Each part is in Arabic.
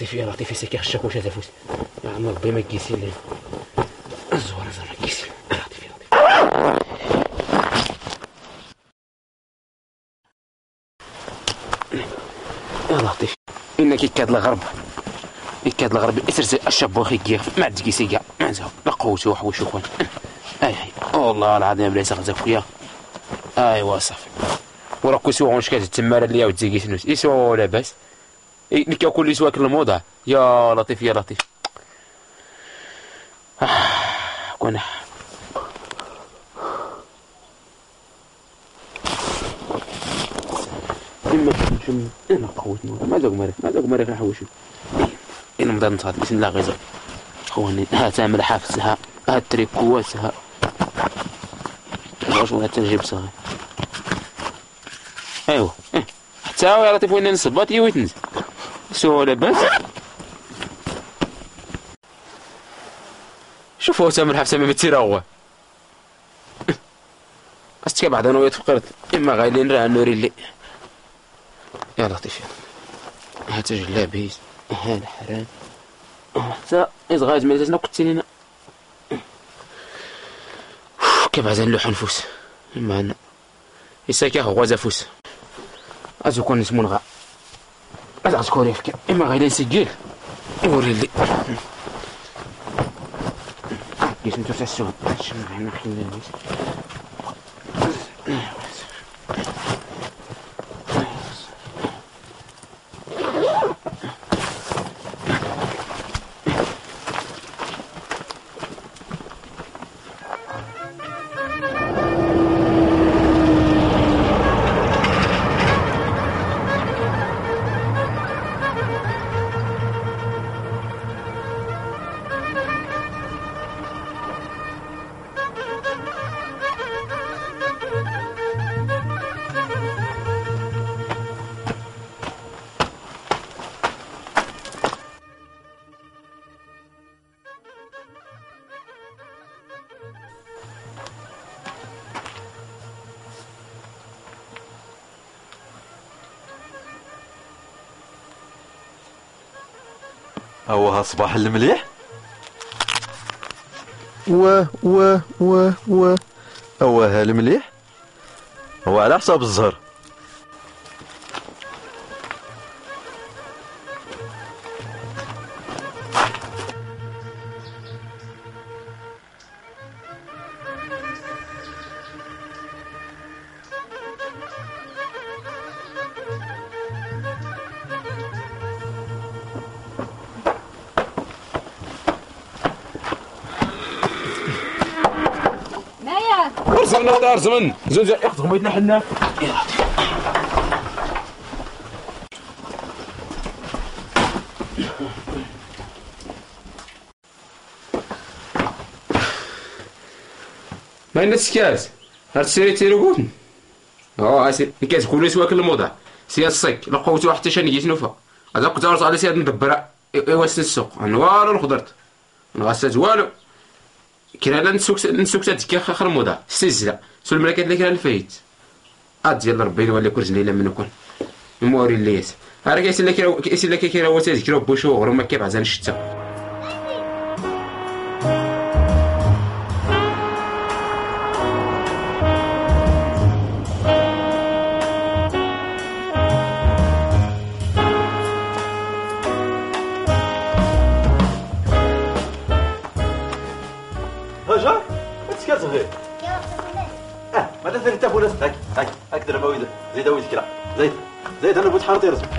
يا لطيف يسكي خشاك واش هذا فوس يا عم ربي ما كيسي لي الزوار زعما كيسي يا لطيف يا لطيف يا لطيف انك كاد الغرب كاد الغرب اسرسي الشاب واخي كيف ما عندك كيسي كاع ما زعما لا قوتي وحوش وخوان اي والله العظيم بلا غزا خويا ايوا صافي ورا كوسو غونش كات تماره ليا وتزيكي سنوس يسوا لاباس اللي كياكل لي سواك الموضه يا لطيف يا لطيف كون إما شم أنا قوت نور ما ذوق مريخ حوشي إنا مدان نصاد بسم الله غيظ خواني ها تعمل حافزها ها تريكواتها واش ولا تنجيب صغير ايوا حتى يا لطيف وين نصبات يا ويتنز سوا لاباس شوفوا تعمل حافزها ما تيراغوا استكا بعد انا ويتفقرت اما غايلين راه نوري لي يا لطيف ها تجلابيس ها الحرام حتى إزغاج ملتنا كنت لينا كيف عزان لوح نفوس إما أنا يساكي هو زفوس أزو كون نسمون غا أزغ تكوري فكا إما غايلين سجيل يوري لي كيس نتو تسون شنو هنا خلينا هو صباح المليح و هو هالمليح هو على حساب الزهر. ارزمنا دار زمن زوج ياخذهم بيتنا حنا ما الناس كاس هاد السيري تيرقون اسي كاس كل سواك الموضع سي الصيك لقوت واحد حتى شنو يسنوفا هذا قدرت على سياد ندبر ايوا السوق انا والو الخضرت نغسات والو كيرانا نسوك تدكي خر موضع السلسله سول الملكات اللي كان الفايت ديال ربي يولي كرز ليله من كون موري الليس راه كيسير لك كيرا هو تذكر بوشو غير ما كيبعز عن الشتا هاجر تسكات غير ما دافع انت فولاس هاك درب ويد زيد ويد كرا زيد انا بوت حارتي رزق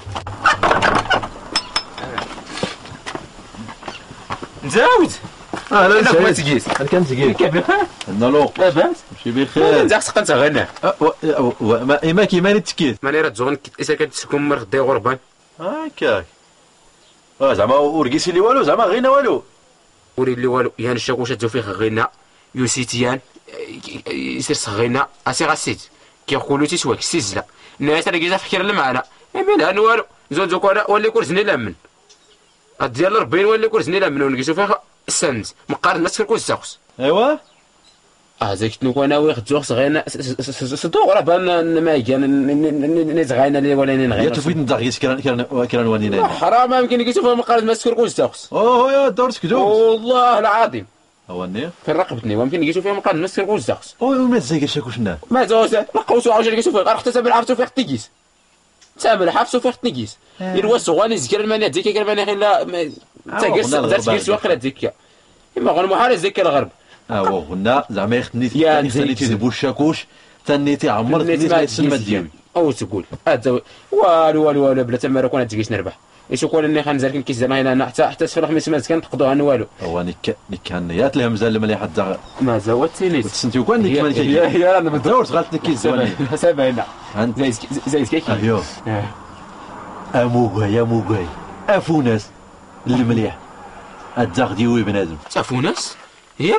نزاود لا انا ما سعيد تجيس انا كنتقيل كيف بخير عندنا لوق لاباس ماشي بخير انت سقنت غنى ما كيما التكيت ماني راه تزغن اذا كتسكن مر غدا غربان هكاك زعما ورقيسي لي والو زعما غينا والو وري لي والو يان الشاكوشه توفيق غينا يوسيتيان يسير صغينا اسي غاسيت كيقولوا تيتواك سيزلا الناس راه كيجا فكر معنا مالها والو زوج انا ولي كورزني لامن ديال 40 ولي كورزني لامن ونقيسو فيها السنت مقارن ما تكون الزاخس ايوا زيك نكون انا ويخدو صغينا صدوق راه بان ما كان نزغينا لي ولا يا نغينا تفيد ندغيس كيران وانينا حرام ما يمكن نقيسو فيها مقارن ما تكون الزاخس يا دور سكدو والله العظيم هواني في رقبتني ويمكن نقيسو فيها مقارن ما تكون الزاخس ما زيك شاكوشنا ما زوج لقوسو عاوتاني نقيسو فيها راه حتى بالعرفتو فيها تيكيس تامل حبسو فيها تنقيس يلوا صغاني زكر المانيا ديك كان المانيا لا تاكيس واقيلا ديك اما غير محال زيك الغرب غنا زعما يختني تيذبو الشاكوش تنيتي عمر تسمى ديالي او تقول والو والو والو بلا تما راه كون تجيش نربح ايش كون اني خنزر كيس زعما هنا حتى سفر خمس سمانات كنتقضوها انا والو هو كان يا الهمزه المليحه حتى ما زودتيني تسنتي كان نيك مالك هي انا بدور غلطني كيس زواني سبعنا زي كيكي ايوا اموغاي اموغاي افوناس المليح الداغ ديوي بنادم تافوناس هي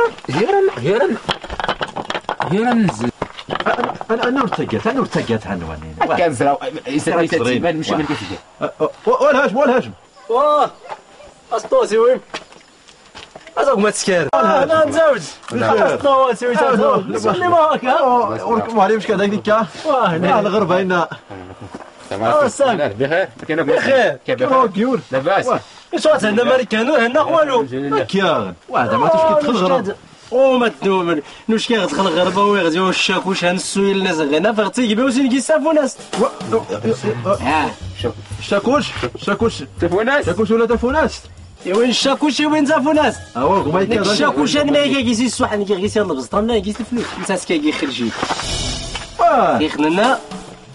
نزل انا ارتقيت عنوانين كان زراو يسال مشي من كيفيه والهاشم اسطوسي وين ازاك ما تسكر انا نزوج اسطوسي وين تزوج اللي ما هكا وركم عليه مش كذاك ديكا هنا الغربه هنا بخير بخير كيور لاباس اش عندنا ماريكانو هنا والو كيان واحد ما تمشي تدخل الغرب ما تدوم نوش كيدخل الغربه ويغزيو الشاكوش هنسوي الناس غينا فغتي يبيو سين كيسافو ناس شاكوش تافوناس شاكوش ولا تافوناس وين الشاكوش وين تافوناس ما داك الشاكوش انا ما كيجي الصح انا كيغيس البسطه ما كيجي الفلوس انت كيجي خرجي كيخلنا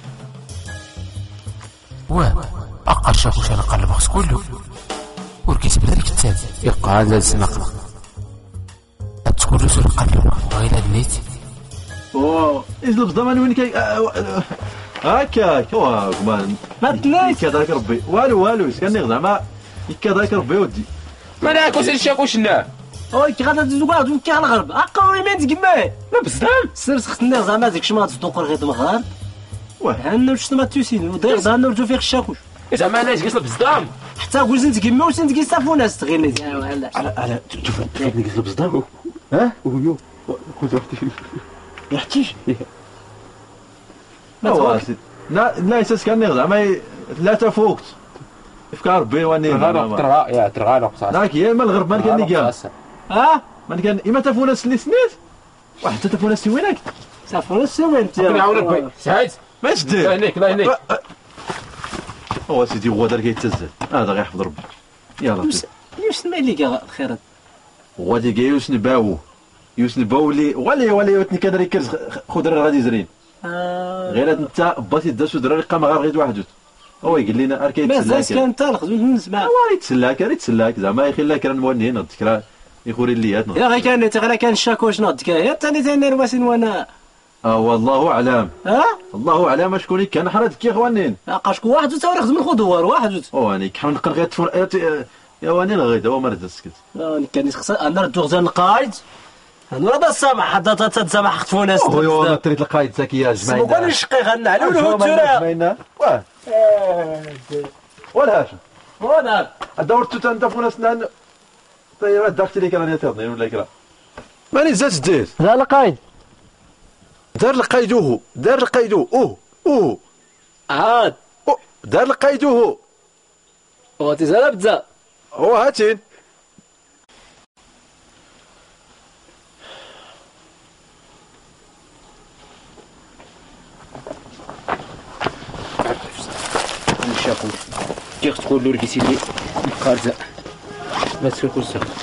أقل شاكوش أنا قلب خص كله وركيس بذلك التالي يبقى هذا السنقلة تكون رسول قلب غير النيت إذا الضمان وين كي هكاك ما تنايس كذاك ربي والو سكني زعما كذاك ربي ودي ما ناكوش الشاكوشنا كي غادا تزوج وكي على الغرب اقوي ما تقماي لا بصدام سير سختنا زعما ديك شما تصدق غير المغرب عندنا واش ما توسين ودير زعما ورجو فيه الشاكوش زعما انا جلس بصدام حتى قلت تقما واش انت كيصافو ناس تغير على شوف قلت بصدام ويو خذ واحد يحتيج لا سكني زعما ثلاثه فوقت افكار بي واني ترغى نقص راك يا ما الغرب ما كان كاع ما كان اما تفونس اللي سنيت واحد تفونس وينك تفونس وين انت نعاون ربي سعيد ما تدير لا هنيك هو سيدي هو دار كيتسزل هذا غيحفظ ربي يلا يسمع لي كاع خيرات هو ديك يوسنباو اللي ولا كدري كرز خضر غادي زرين غير انت باتي داس دراري قام غير واحد هو يقول لنا اركي تسلاك مازال كان انت نخدم نسمع يتسلاك زعما يخي لا كان موني نض كرا يخوري الليات يا غير كان الشاكوش نض كا ثاني رواسين وانا والله اعلم الله اعلم شكون كان حرد كي خوانين شكون واحد تا نخدم الخضوار واحد انا كحال نقر غير يا واني الغيد هو مرض سكت كان خصنا انا ردو غزال القايد انا راه السامح حتى تتسامح خطفوا ناس هو طريت القايد زكيه جماعه سمو كان الشقي غنعلو له التراب والهاشم وانا دورت انت فوناس نان طيب داكتي لي كان يتضني ولا كرا ماني زات دير لا القايد دار القايدوه عاد دار القايدوه هو تزال بزاف هو هاتين الشاكوش كي تقول له ركيسي لي مقارزه ما تسكوش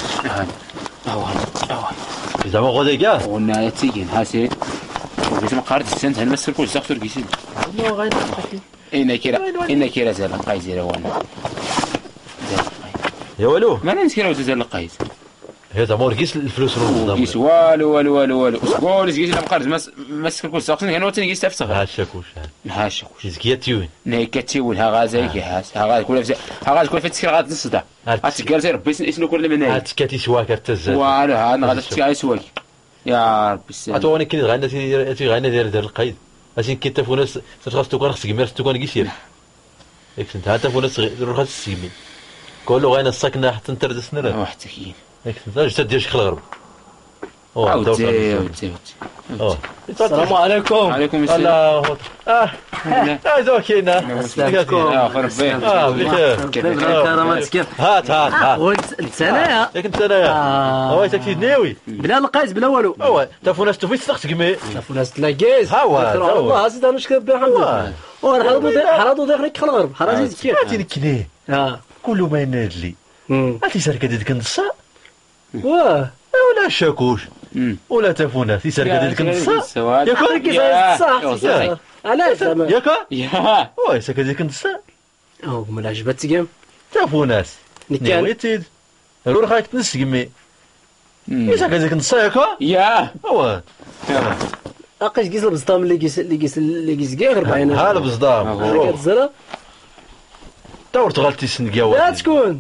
زعما غادي كاع قلنا تيجين هاسي وقيت مقارد السنت انا ما تسكوش زاخ ركيسي لا غير إن كيرا زال القايز وانا يا والو ما نسكيرا زال القايز هي زعما ورقيس الفلوس ورقيس والو والو والو والو وسكول زكيت لا مقرز ما سكركو ساقسن كان وتني جيس تفسخ ها الشاكوش ها الشاكوش زكيه تيوين ناي كتيول ها غازاي كيحاس ها غاز كل ها غاز كل فتسكر غاد نصدا غاتكالتي ربي اسنو كل من هنا هاتكاتي سواك تزاد والو ها غادا تسكاي سواك يا ربي السلام اتواني كي غانا تي غانا دير القيد اش كي تفوناس تخاص توكان خصك مير توكان كيسير ياك انت هات تفوناس روح السيمي كله غانا الساكنه حتى نترد سنره واحد كاين ياك انت جات دير شي الغرب عاودتي السلام عليكم. وعليكم السلام. الله دوك كاينه بخير بخير كرامات كيف هات وانت انايا ياك انت انايا هو تاكيد ناوي بلا نقايس بلا والو هو تفوناس تفيت تخدمي فناس تلاقيز ها هو والله سيدي انا نشكر بها الحمد لله حرضوا ديك الغرب حرازي كيف هاتي لك كليه كل ما ينادلي هاتي سركه ديك النصا واه ولا شاكوش ولا تفوناس يسرك ديك النصا ياك صح علاش زعما ياك يا واه سرك ديك النصا او من عجبت كيم تفوناس نويتيد روح راك تنسقمي يسرك ديك النصا ياك يا واه اقيس كيس البسطام اللي كيس كاع 40 ها البصدام كتزرا دورت غلطي سنقيا لا تكون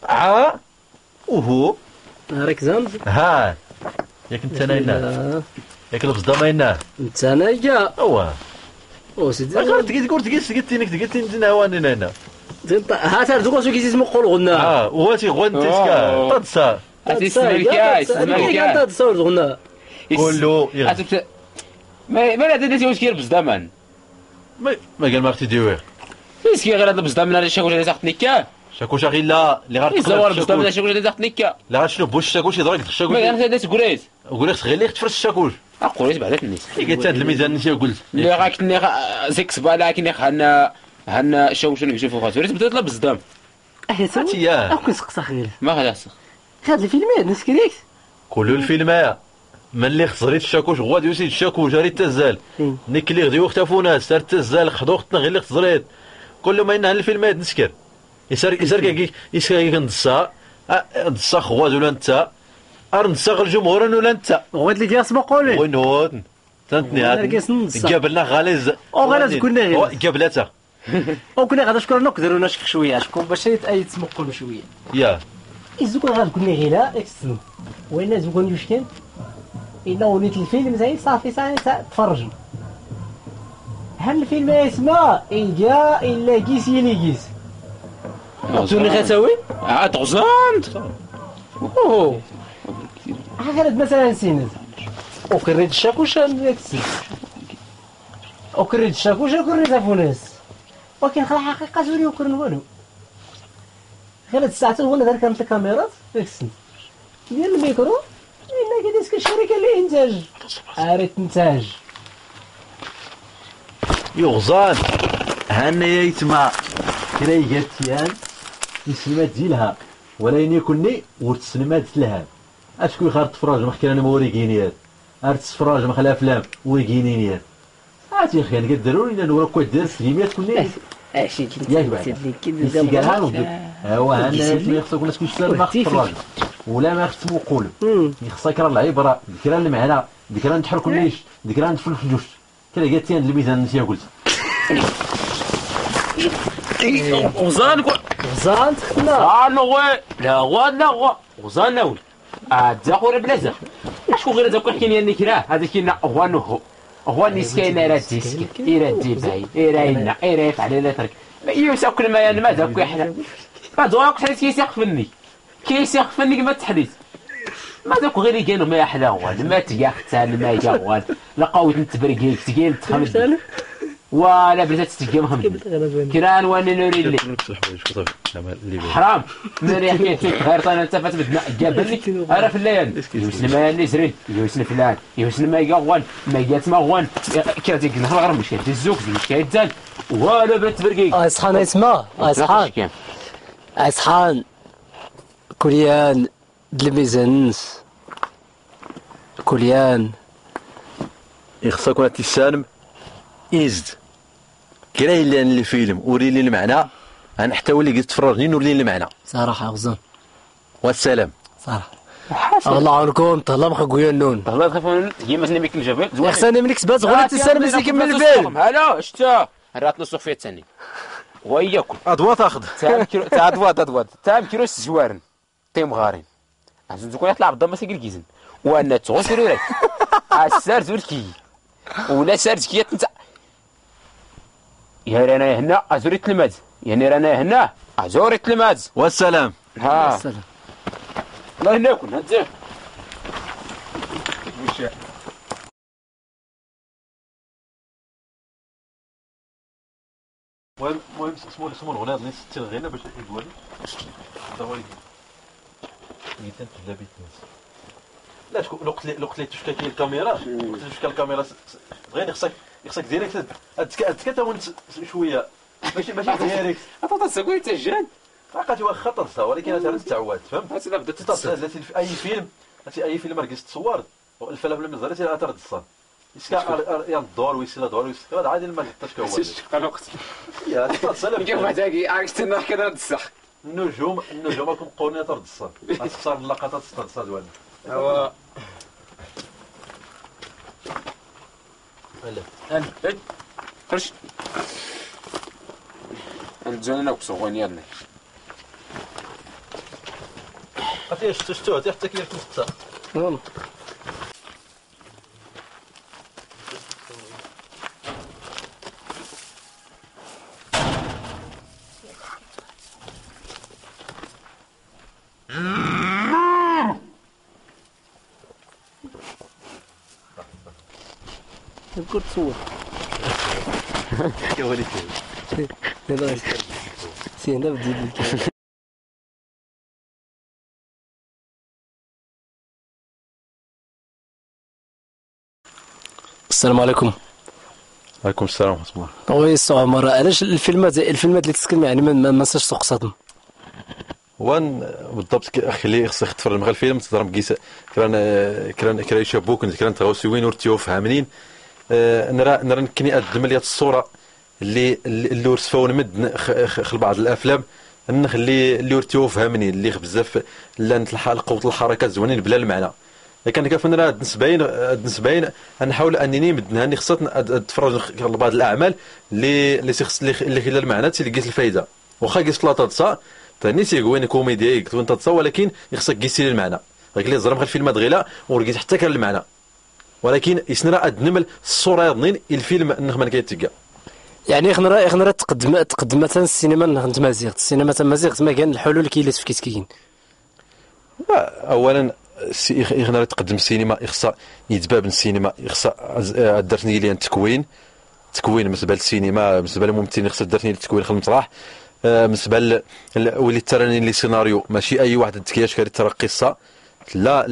وهو راك زنز ها ياك انت ناينا ياك البصدام ناينا انت انايا واه او سيدي قلت نهواني نانا ها ترزقوا سو كيسمو قول غنا واتي غون تسكا تدسا انت تصور غنا كله ما لا ديتي واش كاين بزدمان ما قال ما اختي ديوير اش كاين غير هذا بزدمان على شاكوش اللي تاخذ نيكا شاكوش اخي لا اللي غير يزور بزدمان على شاكوش اللي تاخذ نيكا لا غتشنو بوش الشاكوش يضرك الشاكوش ما انا ديت قريت قولي غير اللي تفرس الشاكوش قريت بعدا الناس قلت هاد الميزان نسي قلت اللي غاكني زيك صبالا كني هنا شاكوش اللي كيشوفو خاطر ريت بدات لا بزدام هاتي ياه اكون سقسا خير ما غادي هاد الفيلمات نسكريك كلو الفيلمايا من اللي خسريت الشاكوش غادي يوسيد الشاكوش راه تزال نيك اللي غدي وختفونا سار تزال خدوختنا غير اللي خسريت كل ما ينهى الفيلمات نسكر يسار كي ندسا ندسا خواد ولا انت ندسا غير الجمهور ولا انت غوات اللي ديال سبقولي وينود تنتني قابلنا غاليز او غالز كنا غير قابلاتها او كنا غادا شكون نقدروا نشك شويه شكون باش يتسمقوا شويه يا يزوكو غاد كنا غير اكستن وين زوكو يشكن الا وليت الفيلم زي صافي تفرجوا هل الفيلم اسمه إيجا إلا كيس يليكيس توني غتاوي تغزانت اوه غير مثلا سينز وكريت الشاكوش وكريت الشاكوش وكريت افوناس ولكن خلا حقيقه زوري وكرن والو غير هاد الساعات هو اللي دار كانت الكاميرات اكسن ديال الميكرو الا كديسك الشركه اللي انتاج عارف انتاج يغزان هانا يتما كرايقات تيان السلمات ديالها ولا يكوني ورتسلمات لها اشكون خار تفرج مخكي انا موريكينيات ارتفراج مخلا افلام وريكينيات عرفتي خير كديروا لنا نورا كو دير سليمات كوني اشي ياك بعد هو هانا خصك الناس كيشتروا ما تفرج ولا ما خصو نقول خصك راه العبره ذكرى المعنى ذكرى نتحركوا ليش ذكرى ندفل في الجوج كلا قالت الميزان نسيا قلت غزان تخنا لا غزان ناول تزاخور بلازا شكون غير داك كاين لي كراه هذا كاين غوانو هو الناس كاين راه ديسك ايرا ديباي ايرا يفعل لا ترك يوسكل ما ما داك يحلى ما دوك حيت كيسقفني كما تحديث ما داك غير كانوا ما يحلى غوان ما تياختال ما يغوان لقاوت نتبركيك تقيل تخمد ولا بلاتات تقيم هم كران واني نوري لي حرام من يحكي غير طانا انت فتبدنا جابني انا في الليل يوسن ما نزرين يوسن فلان يوسن ما يغوان ما جات ما غوان كرا ديك النهار غير مش كيتزوك مش كيتزال ولا بتبركيك اصحان اسمع اصحان كليان دلميزانس كليان يخصك ولا تسالم إزد كراي لي الفيلم وري لي المعنى انا حتى ولي قلت تفرجني نوري لي المعنى صراحه غزان والسلام صراحه الله عنكم طلع بخا قويا نون الله تخافون هي مثلا ميك الجبل زوين خصني منك سبات غولي تسال ملي يكمل الفيلم هلا شتا رات نص فيه الثاني وياكم ادوا تاخذ تاع ادوات تاع كيلو الزوارن تيم غارين عزوز كون يطلع بالضمه سيكركيزن وانا تغسروا لك السار زوركي ولا سار زكيه انت يا رانا هنا ازوري تلماذ يعني رانا هنا ازوري تلماذ والسلام. ها السلام. الله يهنيكم هاتزاه المهم اسمو الغناء اللي ستي الغنى باش يقولي هذا هو اللي قلت انت لا بيت لا شكون لو قلت لي تشكى الكاميرا قلت له تشكى الكاميرا غير خصك ديريكت تكتاون شويه ماشي ديريكت عطات سكوي تجان عقلتي واخا طرزها ولكن انا تعودت فهمت هاتي بدات تتصل في اي فيلم راه تصور الفيلم اللي مزال تي ترد الصن يسكا يا الدور ويسلا دور ويسلا هذا عادي ما قلتش كهو الوقت يا تتصل كيف محتاجي عرفت انه كذا الصح النجوم راكم قولنا ترد الصن غتختار اللقطات ترد الصن ديالنا هو هلا خرج الجنة وكسوغون يالنا عرفتي شفتو حتى كيركب حتى تقول تصور كيوريك يلا سي هنا بدي لك السلام عليكم. وعليكم السلام ورحمه الله. وي السو عمر علاش الفيلمات اللي تتكلم يعني ما نساش سوقساتهم وان بالضبط خصك تفرج مع الفيلم تضرب كيس كران يشابوك كران تغوسيوين ورتيو فهمنين نرى كني قدم لي الصوره اللي ورسفون مد خل بعض الافلام نخلي اللي ورتيو فهمني اللي بزاف لان قوه الحركات زوينين بلا المعنى لكن كيفن راه نسبين نحاول انني مدناني خصها تفرج بعض الاعمال اللي خلال المعنى تلقيت الفائده واخا قيس ثلاثه تصا ثاني سيكوين كوميديا يكتب انت تصا ولكن خصك قيسي المعنى غير زرم الفيلم غيلا ورقيت حتى كان المعنى ولكن يسنرا ادنمل الصوره يضنين الفيلم نخمن كيتلقى يعني خنرا تقدم مثلا السينما نتمازيغ السينما تمازيغ ما كان الحلول كي في كيسكين اولا خنرا تقدم السينما خصها يتباب السينما خصها درتني لي تكوين بالنسبه للسينما بالنسبه للممثلين خصها درتني التكوين خل المسرح بالنسبه ولي تراني لي سيناريو ماشي اي واحد كياش كاري ترى قصه لا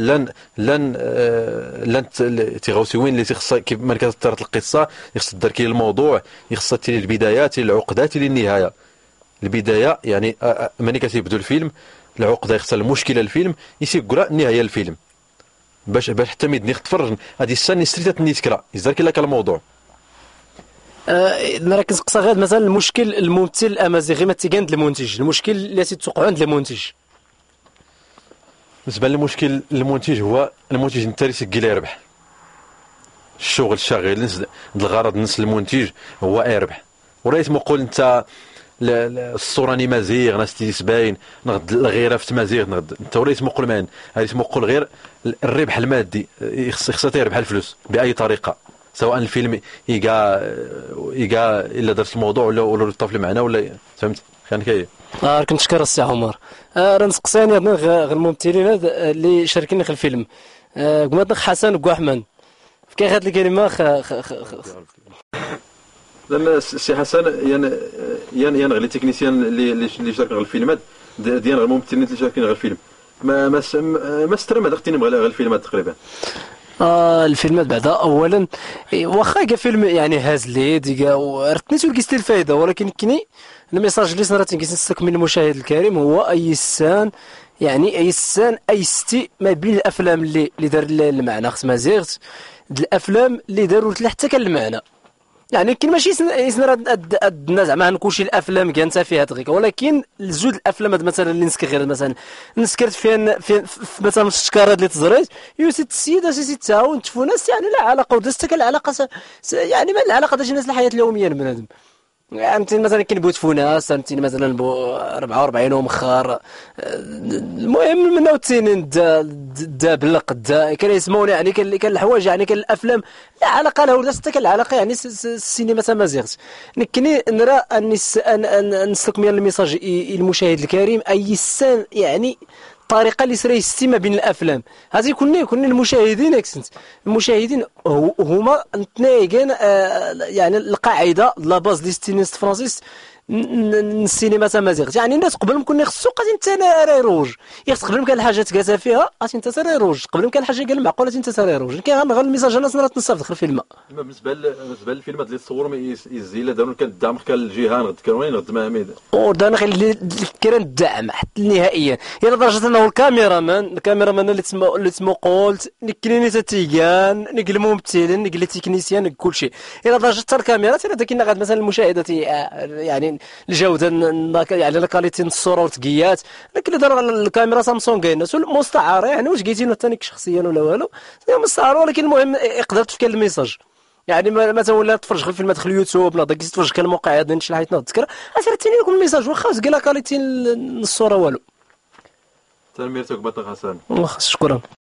لن تغوسيوين اللي خصها كيف ما كترت القصه خصها تدار كي الموضوع خصها تيري البدايات العقدات للنهايه البدايه يعني ملي كتبدو الفيلم العقده خصها المشكله الفيلم يسيقرا النهايه الفيلم باش حتى ميدني تفرج هذه السنه ستريت نيتكرا يزار كي لك الموضوع نركز قصه غير مثلا المشكل الممثل الامازيغي ما تيقاند المنتج المشكل اللي تتوقع عند المنتج بالنسبه للمشكل المنتج هو المنتج انت اللي سكي يربح الشغل الشاغل الغرض الناس المنتج هو يربح وريت مقول انت الصوره ني مزيغ ناس تيسباين نغد الغيره في تمازيغ نغد انت وريت مقول مان هذه مقول غير الربح المادي خصها تربح الفلوس باي طريقه سواء الفيلم يقا الا درت الموضوع ولا طاف المعنى ولا فهمت كان كاين كنشكر السي عمر راه نسقساني غير الممثلين اللي شاركين في الفيلم قمت حسن وكوحمان كي هاد الكلمه لان السي حسن يعني غير لي تكنيسيان اللي شاركين في الفيلمات ديال الممثلين اللي شاركين في الفيلم ما استرم هذا اختيني غير الفيلمات تقريبا الفيلمات بعدا اولا واخا كاع فيلم يعني هاز لي ديكا رتنيتو لقيت الفايده ولكن كني الميساج اللي صرات نستكمل المشاهد الكريم هو اي سان يعني اي سان اي ستي ما بين الافلام اللي دار المعنى خص مازيغت الافلام اللي داروا حتى كان المعنى يعني كاين ماشي يسنر الناس زعما نكونشي الافلام كاع انت فيها دقيقه، ولكن الزود الافلام هاد مثلا اللي نسكر غير مثلا نسكرت فين مثلا الشكاره اللي تزريت يوسف السيد اساسي تعاون تفوناس يعني لا علاقه ودستك العلاقه يعني ما العلاقه ديال الناس الحياه اليوميه بنادم. فهمتيني مثلا كاين بوت فوناس فهمتيني مثلا بو 44 ومخار المهم من التنين دا بلق دا كان يسموني يعني كان الحوايج يعني كان الافلام لا علاقه له ولا حتى كان العلاقه يعني السينما تمازيغت نكني نرى ان نسلك من الميساج المشاهد الكريم اي سان يعني الطريقه اللي سري يستمع بين الافلام هذه كنا المشاهدين اكسنت المشاهدين هما نتنايقين يعني القاعده لا باز دي ستينيست فرانسيس السينما تمازيغت يعني الناس قبل ما كنا خصو قادي انت راه روج قبل ما كان الحاجه تقاسى فيها قادي انت سير روج قبل ما كان الحاجه قال معقوله انت سير روج كاين غير الميساج الناس راه تنصف داخل الفيلم. بالنسبه للفيلمات اللي تصوروا يزيل داروا كان الدعم كان الجيهان غد كان وين غد مهمد ودانا غير كان الدعم حتى نهائيا الى درجه انه الكاميرامان اللي تسمو قلت نكليني تيغان نقل الممثلين نقل التكنيسيان كل شيء الى درجه حتى الكاميرا حتى كاين غاد مثلا المشاهده يعني الجوده يعني الكاليتي الصوره والتقيات لكن دار الكاميرا سامسونج الناس مستعاره يعني واش قيتينو ثاني شخصيا ولا والو مستعار ولكن المهم يقدر تفكر الميساج يعني مثلا ولا تفرج غير فيلم داخل اليوتيوب لا داك تفرج كان الموقع هذا نشل حيت تذكر اثر ثاني يكون الميساج واخا قال كاليتي الصوره والو تنميرتك بطل حسن شكرا.